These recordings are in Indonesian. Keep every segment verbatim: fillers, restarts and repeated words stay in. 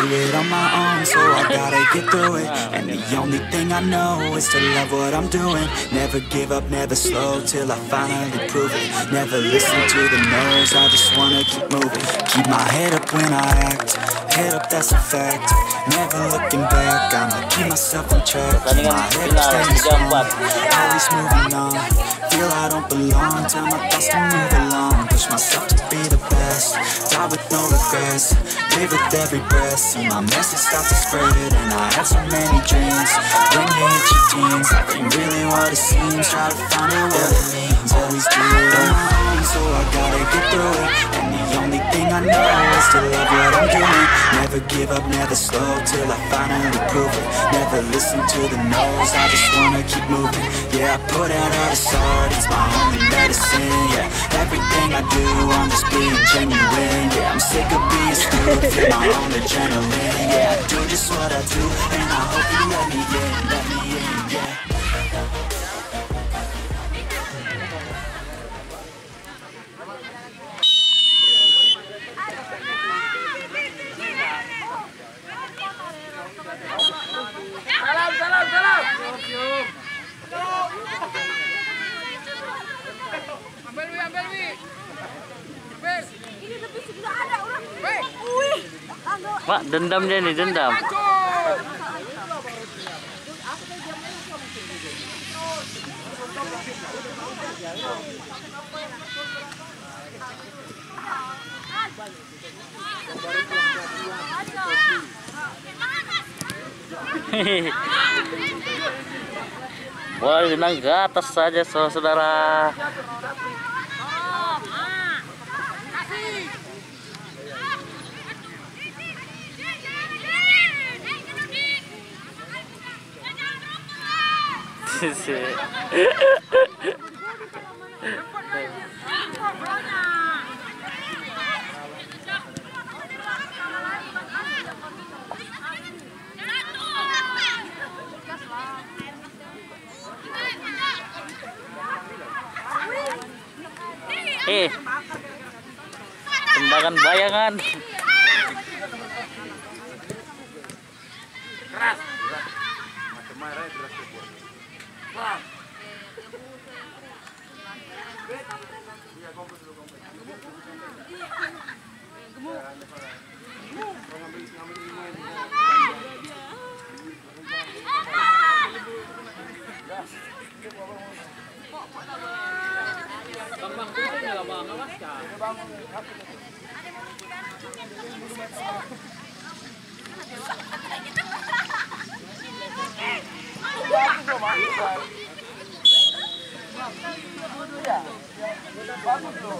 it on my own, so I gotta get through it. And the only thing I know is to love what I'm doing. Never give up, never slow, till I finally prove it. Never listen to the no's, I just wanna keep moving. Keep my head up when I act, head up, that's a fact. Never looking back, I'ma keep myself on track. Keep my head up, staying strong, always moving on. Feel I don't belong, tell my thoughts to move along. Push myself to be the best, die with no regrets. Live with every breath, see my message start to spread. And I had so many dreams, when you hit your teens, life ain't really what it seems. Try to find out what it means, always do it on my own, so I gotta get through it. And the only thing I know is to love what I'm doing. Never give up, never slow, till I finally prove it. Never listen to the no's, I just wanna keep moving. Yeah, I put out all this art, it's my only medicine. Yeah, everything I do, I'm just being genuine. Yeah, I'm sick of being screwed, feel my own adrenaline. Yeah, I do just what I do, and I hope you let me in, let me in, yeah. Salam, salam, salam. Ambil wi, ambil wi. Ambil. Ini lebih sudah ada orang. Wih. Mak, dendam dia nih, dendam. Boleh renang ke atas saja, saudara. Eh, tendangan bayangan. Keras. Macam mana keras itu? Keras. Iya, komplit dulu komplit. Gemuk. Ngambil ngambil ini. Bang, itu enggak bang, awas kan. Bagus tuh.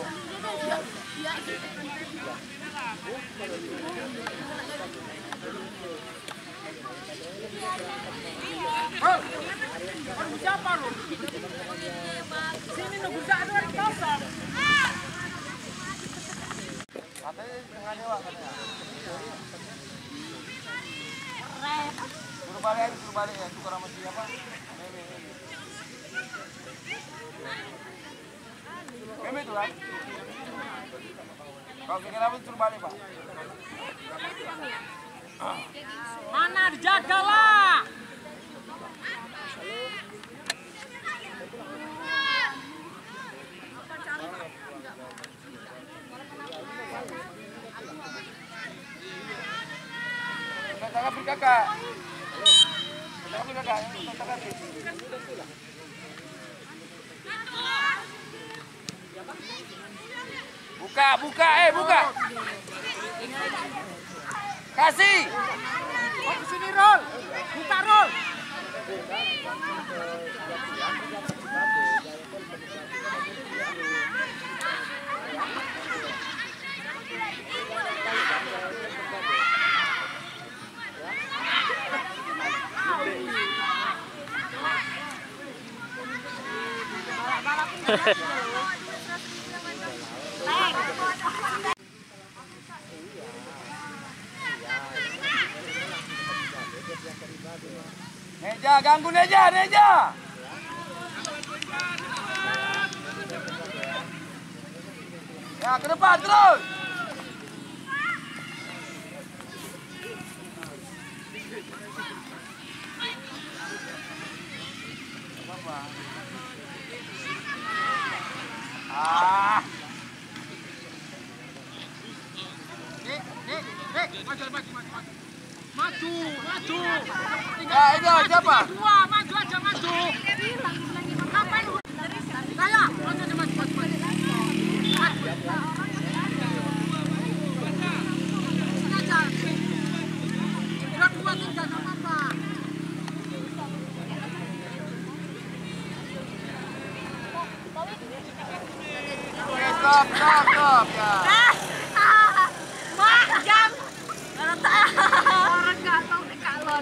Oh, siapa lu? Sini nunggu ada orang kosong. Katanya sengaja Pak katanya. Suruh balik, suruh balik ya, tukar sama siapa? Meme. Meme itu kan? Kalau kenapa suruh balik Pak? Mana dijagalah. Kakak beri kakak. Kakak beri kakak. Kakak beri. Buka, buka, eh buka. Kasih. Oh, di sini roll. Buka roll. Neja, ganggu Neja, Neja. Ya, ke depan terus. aja, siapa? Dua, maju aja, maju. Ngapain lu? Saya, maju aja, maju, maju, maju. Sini aja. Udah dua, tiga, nggak apa-apa. Stop, stop, stop, ya. Mak, jam. Orang nggak tahu di kalon.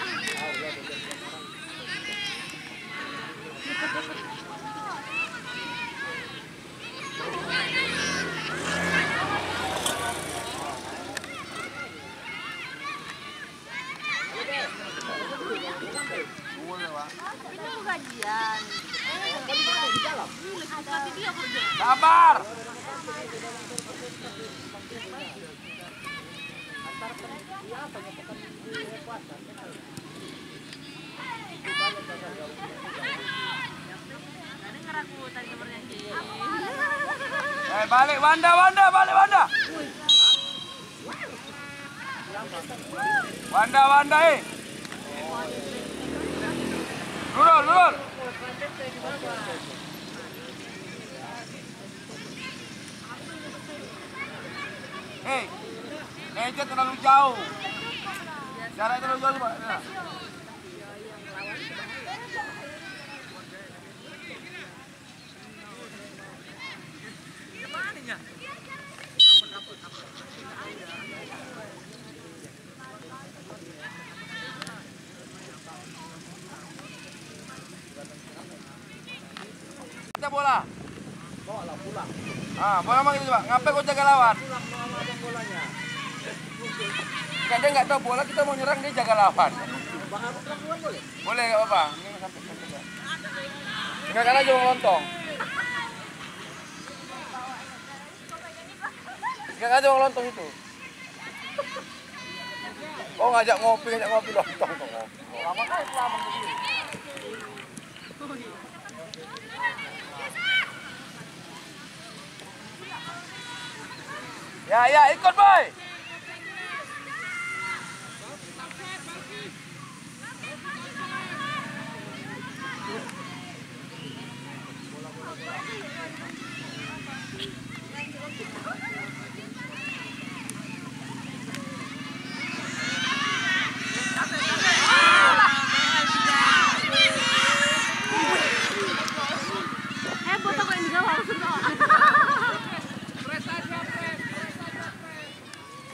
Itu gajian. Ada video kerja. Sabar. Denger aku tadi bernyanyi. Eh, balik Wanda, Wanda, balik Wanda. Wanda, Wanda, eh. Lurus, lurus. Eh, meja terlalu jauh. Jarak terlalu jauh, Pak. Nah. Kita bola. Bawa lah pulang. Ah, bola mang gitu, Pak. Ngapain kau jaga lawan? Pulang lawan bolanya. Kan dia nggak tahu bola, kita mau nyerang, dia jaga lawan. Bang, aku pulang boleh? Boleh, nggak apa-apa. Ini sampai sampai. Tinggalkan aja Bang Lontong. Tinggalkan aja Bang Lontong itu. Oh, ngajak ngopi, ngajak ngopi Lontong kok ngopi. Lama kali lama begini. Ya, ya, ikut, boy. Eh, buat aku yang di bawah, maksudnya.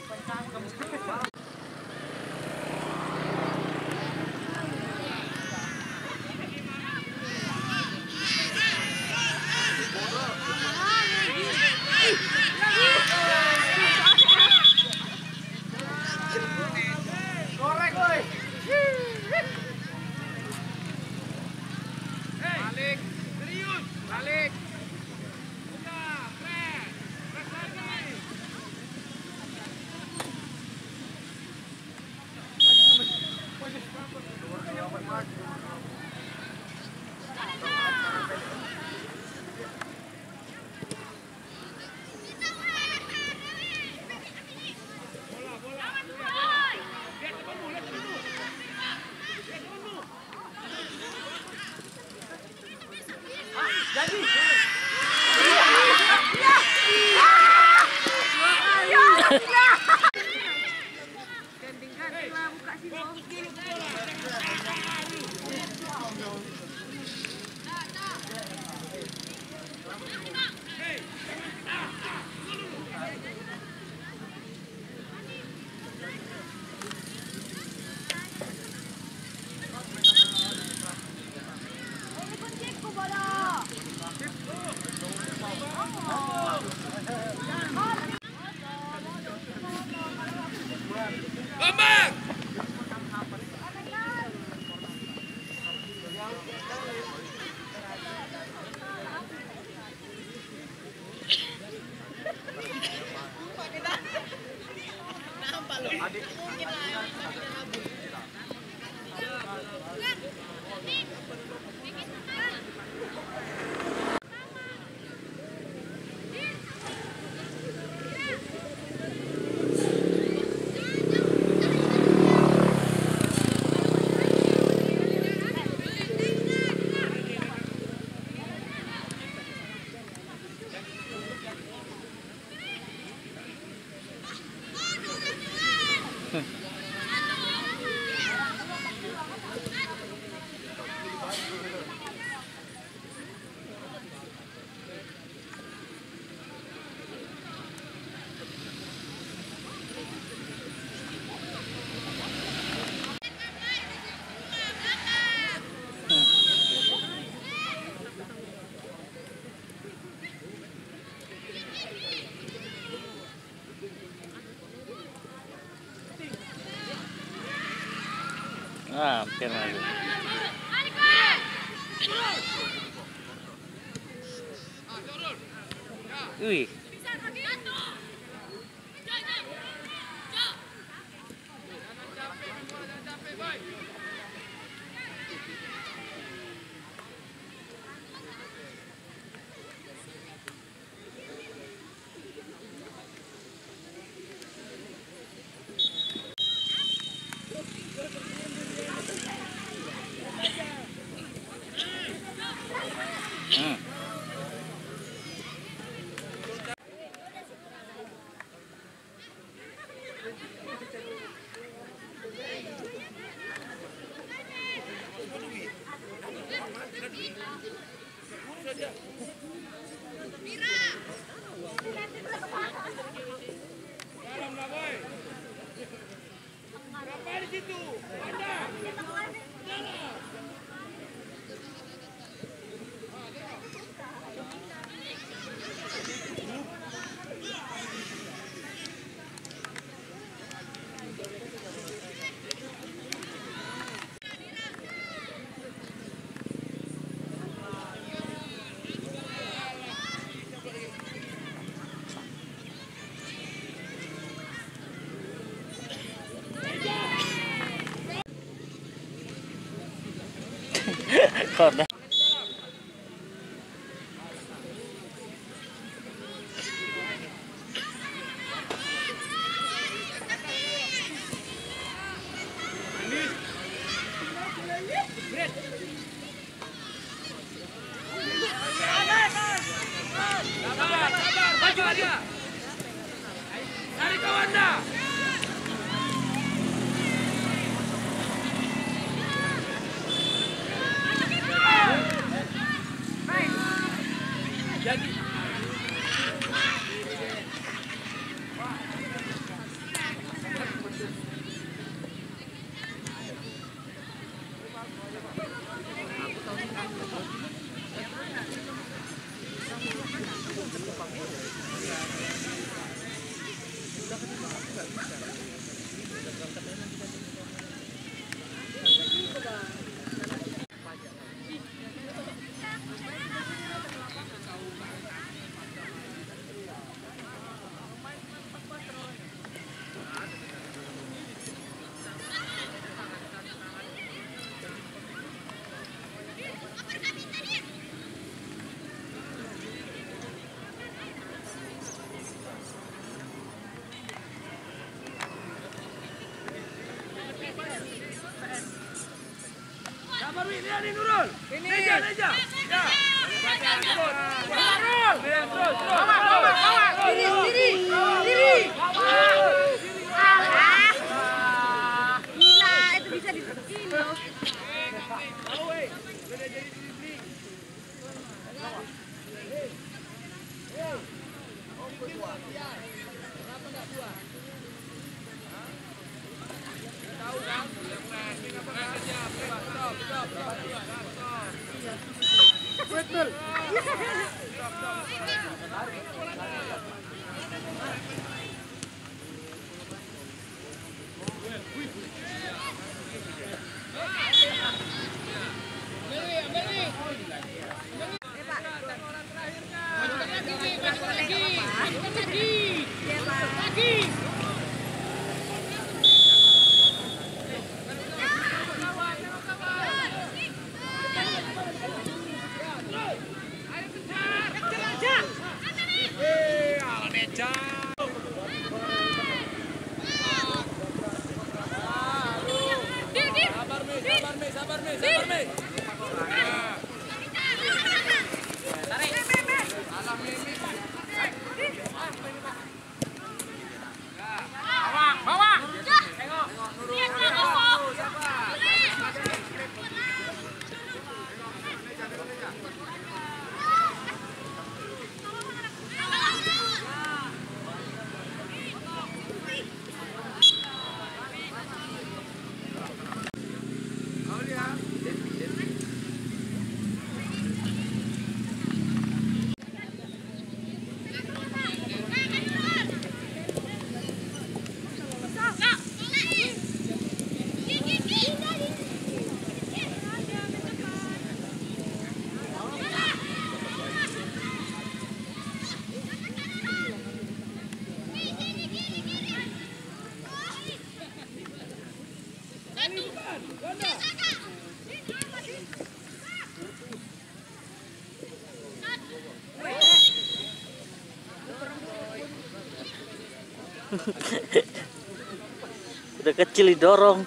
Hampir lagi. Wih. Hmm. Kode. Maju aja. Cari kawan dah. Jadi ini Nurul. Ini. Meja, meja. Ya. Nurul. Terus, terus. Bawa, bawa, bawa. Diri, diri. Diri. Alah. Gila, itu bisa diterusin loh. Tahu, eh. Udah jadi diri. Oh, berdua. Kenapa enggak dua? Tahu kan? Betul. Sabar, Mi, sabar. Udah kecil didorong.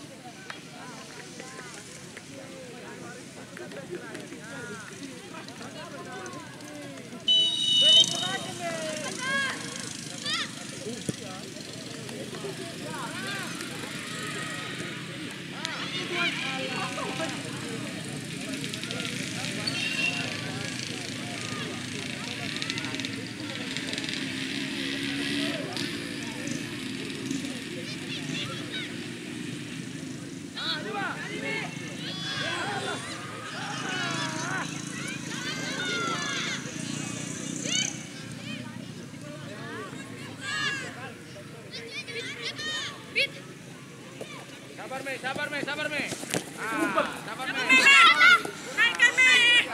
Sabar me, sabar me, sabar me. Ah, sabar me. Naikkan me.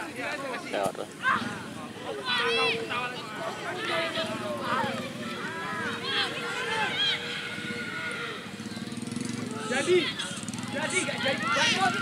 Jadi, jadi gak jadi jangkut.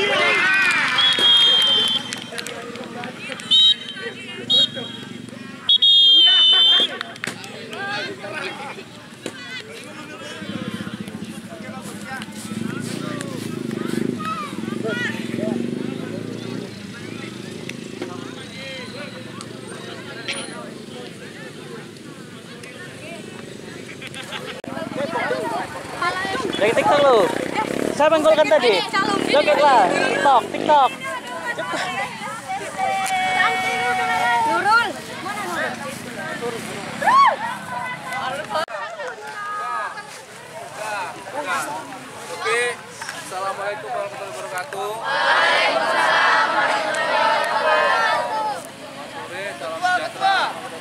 Lagi TikTok lu. Siapa yang golkan tadi? Joget lah. TikTok, TikTok. Nurul. Oke. Assalamualaikum warahmatullahi wabarakatuh. Sore, salam sejahtera.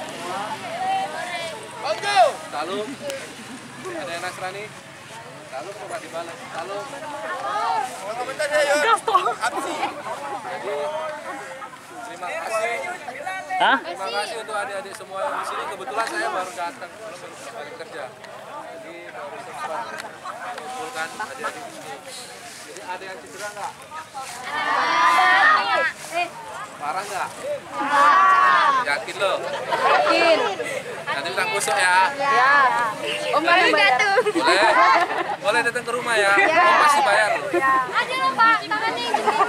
Salam. Salam. Ada yang Nasrani? Salam coba dibalas. Salam. Komentar saya yuk. Absi. Jadi terima kasih. Hah? Terima kasih untuk adik-adik semua yang di sini. Kebetulan saya baru datang, belum balik kerja. Jadi baru sempat mengumpulkan adik-adik di sini. Jadi ada yang cedera nggak? Parah nggak? Yakin lo? Yakin. Nanti minta kusuk ya. Ya. Om baru jatuh. Boleh? Boleh datang ke rumah ya? Om pasti bayar lo. Aja lo Pak, tangannya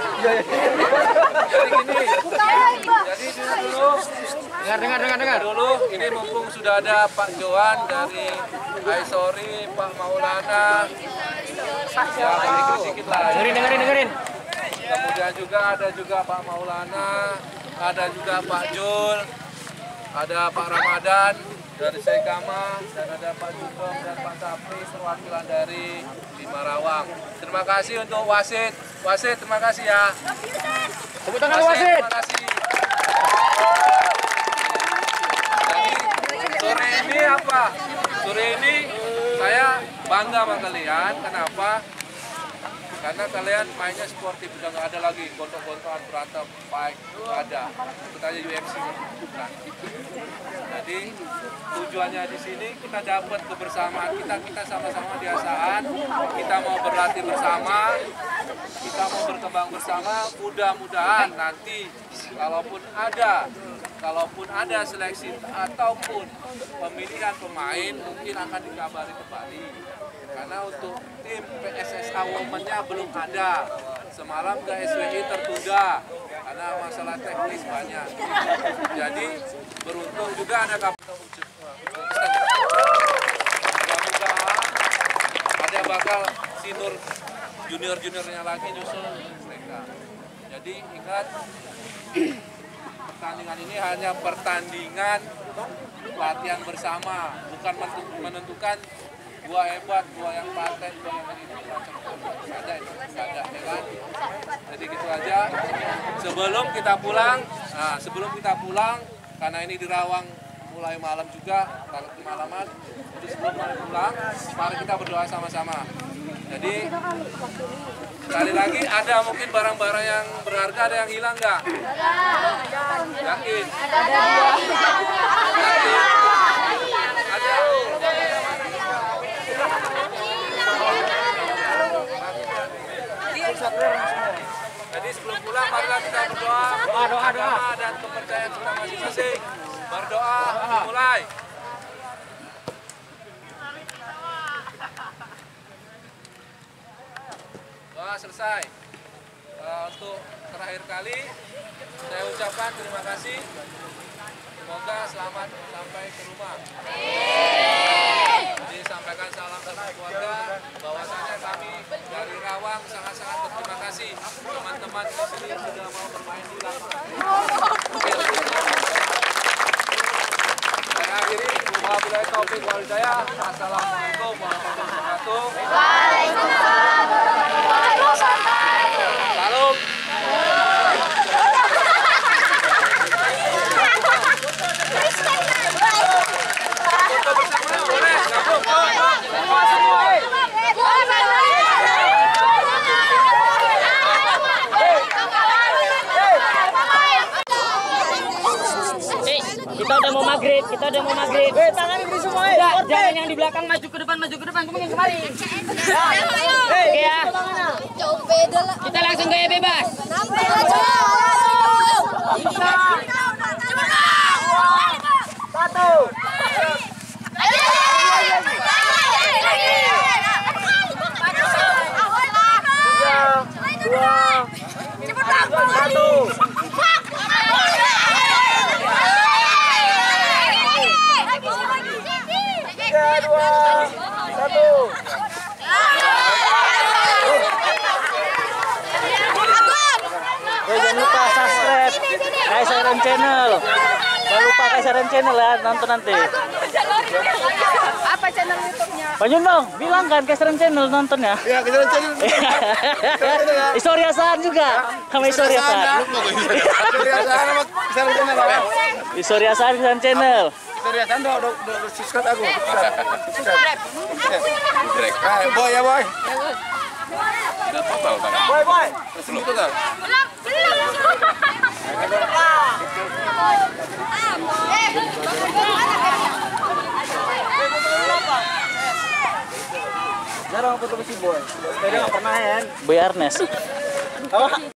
Jadi gini. Pak. Jadi dulu. Dengar, dengar, dengar, dengar. Dulu ini mumpung sudah ada Pak Johan dari Aisori, Pak Maulana. Ya, sedikit-sedikit lah. Dengerin, dengerin, dengerin. Kemudian juga ada juga Pak Maulana, ada juga Pak Jul, ada Pak Ramadan dari Sekama, dan ada Pak Jundong dan Pak Sapri perwakilan dari Limarawang. Terima kasih untuk wasit. Wasit, terima kasih ya. Tepuk tangan wasit. Terima kasih. Jadi sore ini apa? Sore ini saya bangga sama kalian. Kenapa? Karena kalian mainnya sportif, udah nggak ada lagi gontok-gontokan, berantem, fight, nggak ada. Ikut aja U F C. Nah, jadi tujuannya di sini kita dapat kebersamaan kita, kita sama-sama di Asaan, kita mau berlatih bersama, kita mau berkembang bersama. Mudah-mudahan nanti kalaupun ada, kalaupun ada seleksi ataupun pemilihan pemain mungkin akan dikabari kembali. Karena untuk tim P S S A Women-nya belum ada. Semalam ke S W I tertunda karena masalah teknis banyak. Jadi beruntung juga ada kapten. Mudah-mudahan ada bakal senior junior-juniornya lagi nyusul mereka. Jadi ingat, pertandingan ini hanya pertandingan latihan bersama, bukan menentukan gua hebat, gua yang paten, gua yang ini, ada itu, ada, ya kan? Jadi gitu aja. Sebelum kita pulang, nah sebelum kita pulang, karena ini di Rawang mulai malam juga, takut kemalaman. Jadi sebelum mulai pulang, mari kita berdoa sama-sama. Jadi sekali lagi, ada mungkin barang-barang yang berharga, ada yang hilang nggak? Yakin? Ada. Yakin? Ada. Jadi sebelum pulang marilah kita berdoa, doa, doa, doa, dan kepercayaan kita masing-masing. Berdoa, mulai. Wah, selesai. Uh, untuk terakhir kali saya ucapkan terima kasih. Semoga selamat sampai ke rumah. Jadi sampaikan salam sama keluarga. Bahwasanya kami dari Rawang sangat-sangat berterima kasih teman-teman di sini sudah mau bermain di lapangan. Saya akhiri. Wabillahi taufiq wal hidayah. Assalamualaikum warahmatullahi wabarakatuh. Waalaikumsalam warahmatullahi wabarakatuh. Salam. Kita udah mau maghrib, kita udah mau maghrib. Eh, tangan ini semua. Enggak, jangan yang di belakang maju ke depan, maju ke depan, kamu yang kemari. Hei, ya. Kita langsung gaya bebas. Satu. Dua. Satu. Tiga, dua, satu. Eh, jangan lupa subscribe Kaisaran Channel. Jangan lupa Kaisaran Channel ya, nonton nanti. Apa channel YouTube-nya? Panjun dong, bilang kan Kaisaran Channel nonton ya. Ya, Kaisaran Channel. Historia Saan juga, sama Historia Saan. Historia Saan sama Kaisaran Channel. Historia Saan Kaisaran Channel. Historia Saan udah udah subscribe aku. Subscribe. Subscribe. Boy ya boy. Boy boy. Terus itu kan. Belum, belum. Jarang foto si Boy. Saya nggak pernah ya. Boy Arnes.